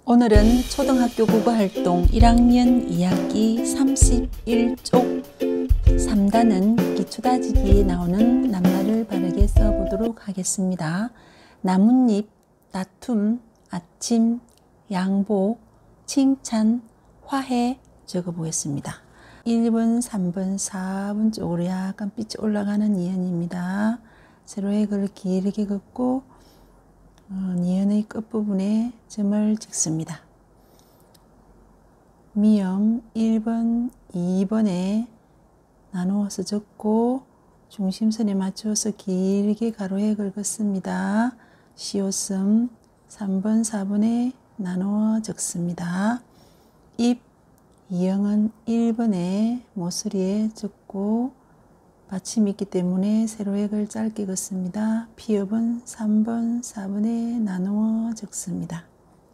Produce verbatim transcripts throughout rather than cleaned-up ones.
오늘은 초등학교 국어활동 일 학년 이 학기 삼십일 쪽 삼 단은 기초다지기에 나오는 낱말을 바르게 써보도록 하겠습니다. 나뭇잎, 다툼, 아침, 양보, 칭찬, 화해 적어보겠습니다. 일 번, 삼 번, 사 번 쪽으로 약간 빛이 올라가는 니은입니다. 세로의 글을 길게 긋고 어, 니은의 끝부분에 점을 찍습니다. 미음 일 번, 이 번에 나누어서 적고 중심선에 맞추어서 길게 가로에 긁었습니다. 시옷음 삼 번, 사 번에 나누어 적습니다. 입, 이형은 일 번에 모서리에 적고 받침이 있기 때문에 세로의 글 짧게 긋습니다. 피읍은 삼 번, 사 번에 나누어 적습니다.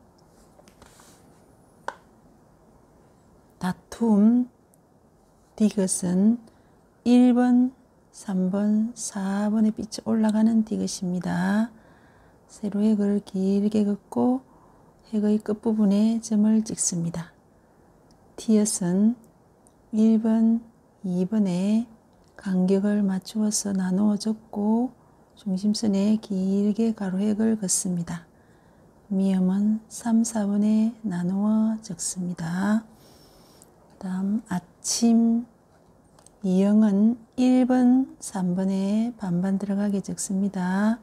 다툼, 디귿은 일 번, 삼 번, 사 번에 빛이 올라가는 디귿입니다. 세로의 글을 길게 긋고 핵의 끝부분에 점을 찍습니다. 티읕은 일 번, 이 번에 간격을 맞추어서 나누어 적고 중심선에 길게 가로획을 긋습니다. 미음은 삼, 사 번에 나누어 적습니다. 그 다음 아침, 이형은 일 번, 삼 번에 반반 들어가게 적습니다.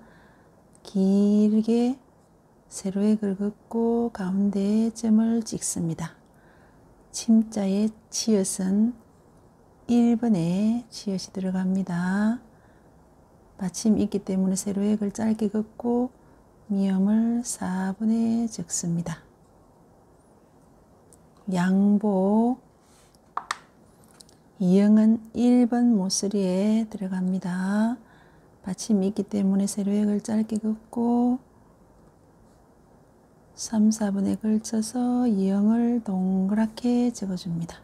길게 세로의 글 긋고 가운데에 점을 찍습니다. 침자의 치읓은 일 번에 치읓이 들어갑니다. 받침이 있기 때문에 세로의 글 짧게 긋고 미음을 사 번에 적습니다. 양보, 이형은 일 번 모서리에 들어갑니다. 받침이 있기 때문에 세로의 글 짧게 긋고 삼, 사 번에 걸쳐서 이형을 동그랗게 적어줍니다.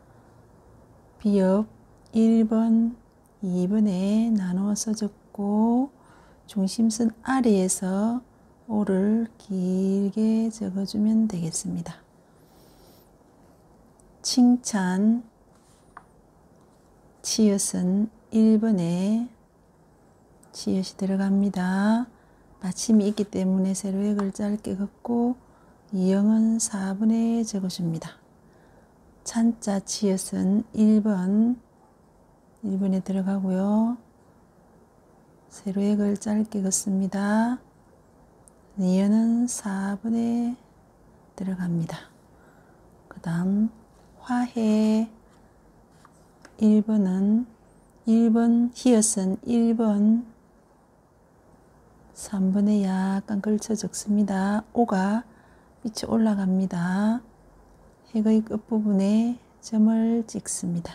비읍 일 번, 이 번에 나누어서 적고 중심선 아래에서 오를 길게 적어주면 되겠습니다. 칭찬, 치읓은 일 번에 치읓이 들어갑니다. 받침이 있기 때문에 세로의 글 짧게 긋고 이형은 사 번에 적어줍니다. 찬자 치읓은 일 번, 일 번에 들어가고요. 세로의 글 짧게 긋습니다. 니은은 사 번에 들어갑니다. 그 다음 화해, 일 번은 일 번, 히읗은 일 번, 삼 번에 약간 걸쳐 적습니다. 오가 빛이 올라갑니다. 핵의 끝부분에 점을 찍습니다.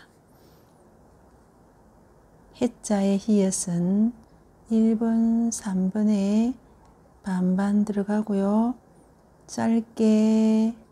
해자의 히읗은 일 번, 삼 번에 반반 들어가고요. 짧게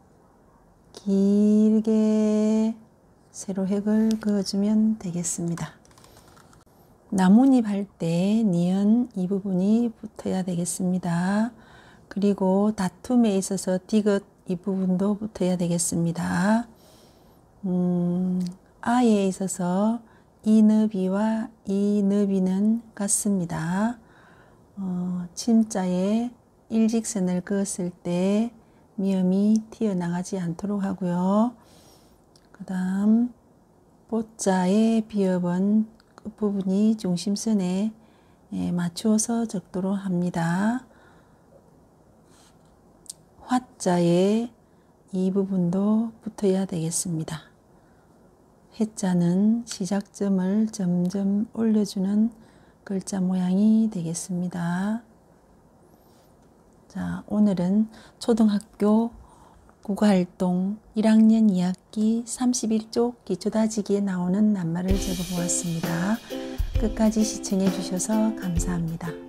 길게 세로 핵을 그어주면 되겠습니다. 나뭇잎 할 때 니은 이 부분이 붙어야 되겠습니다. 그리고 다툼에 있어서 디귿 이 부분도 붙어야 되겠습니다. 음, 아에 있어서 이너비와 이너비는 같습니다. 어, 침자에 일직선을 그었을 때 미음이 튀어나가지 않도록 하고요. 그 다음 보자의 비읍은 끝부분이 중심선에 맞추어서 적도록 합니다. 화자의 이 부분도 붙어야 되겠습니다. 해자는 시작점을 점점 올려주는 글자 모양이 되겠습니다. 자, 오늘은 초등학교 국어활동 일 학년 이 학기 삼십일 쪽 기초다지기에 나오는 낱말을 적어보았습니다. 끝까지 시청해 주셔서 감사합니다.